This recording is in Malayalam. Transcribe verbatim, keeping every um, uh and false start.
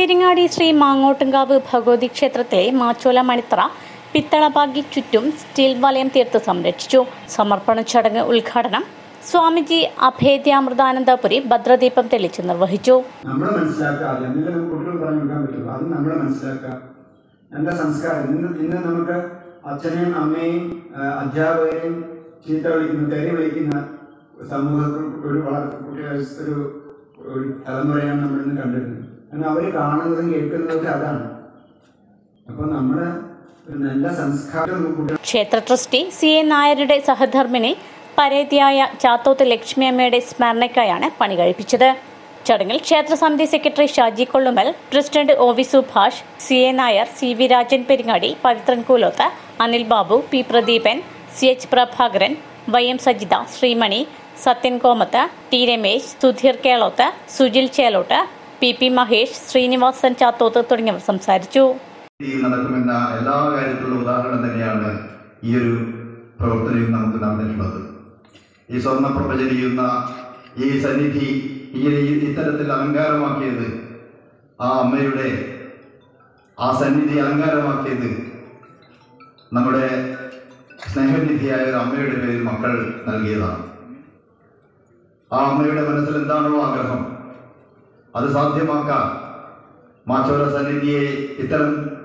പെരിങ്ങാടി ശ്രീ മാങ്ങോട്ടുംകാവ് ഭഗവതി ക്ഷേത്രത്തിലെ മാച്ചോല മണിത്തറ പിത്തളപാകി ചുറ്റും സ്റ്റീൽ വലയം തീർത്ത് സംരക്ഷിച്ചു. സമർപ്പണ ചടങ്ങ് ഉദ്ഘാടനം സ്വാമിജി അഭേദ്യാമൃതാനന്ദപുരി ഭദ്രദീപം തെളിച്ച് നിർവഹിച്ചു. നമ്മൾ മനസ്സിലാക്കാതെ എന്തെങ്കിലും കുട്ടികൾ പറഞ്ഞു കൊടുക്കാൻ പറ്റുള്ളൂ. അത് നമ്മൾ മനസ്സിലാക്കാം. നല്ല സംസ്കാരം ഇന്ന് ഇന്ന് നമുക്ക് അച്ഛനെയും അമ്മയും അധ്യാപകരെയും ചീത്ത വിളിക്കുന്ന തെറി വിളിക്കുന്ന സമൂഹത്തിൽ ഒരു വളർത്തുകുട്ടികൾ ഒരു ഒരു തലമുറയാണ് നമ്മൾ ഇന്ന് കണ്ടിരുന്നത്. കാരണം അവർ കാണുന്നതും കേൾക്കുന്നതൊക്കെ അതാണ്. അപ്പൊ നമ്മുടെ നല്ല സംസ്കാരം. ക്ഷേത്ര ട്രസ്റ്റി സി എ നായരുടെ സഹധർമ്മിണി പരേതിയായ ചാത്തോത്ത് ലക്ഷ്മിയമ്മയുടെ സ്മരണയ്ക്കായാണ് പണി കഴിപ്പിച്ചത്. ചടങ്ങിൽ ക്ഷേത്ര സമിതി secretary Shaji Kollumal, president O V Subhash, C A Nair, C V Rajan Peringadi, Pavithran Koolothu, Anil Babu, P Pradeepan, C H Prabhakaran, Y M Sajitha, Sreemani, Sathyan Komath, T Ramesh, Sudheer Kelothu, Sujil Chelottu, P P Mahesh, Sreenivasan Chathoth തുടങ്ങിയവർ സംസാരിച്ചു. നടക്കുമെന്ന എല്ലാ കാര്യത്തിലുള്ള ഉദാഹരണം തന്നെയാണ് ഈ ഒരു പ്രവർത്തനവും നമുക്ക് നടന്നിട്ടുള്ളത്. ഈ സ്വർണ്ണപ്രഭ ചെയ്യുന്ന ഈ സന്നിധി ഇങ്ങനെ ഇത്തരത്തിൽ അലങ്കാരമാക്കിയത്, ആ അമ്മയുടെ ആ സന്നിധി അലങ്കാരമാക്കിയത് നമ്മുടെ സ്നേഹനിധിയായ ഒരു അമ്മയുടെ പേരിൽ മക്കൾ നൽകിയതാണ്. ആ അമ്മയുടെ മനസ്സിൽ എന്താണോ ആഗ്രഹം അത് സാധ്യമാക്കാൻ മാച്ചോല സന്നിധിയെ ഇത്തരം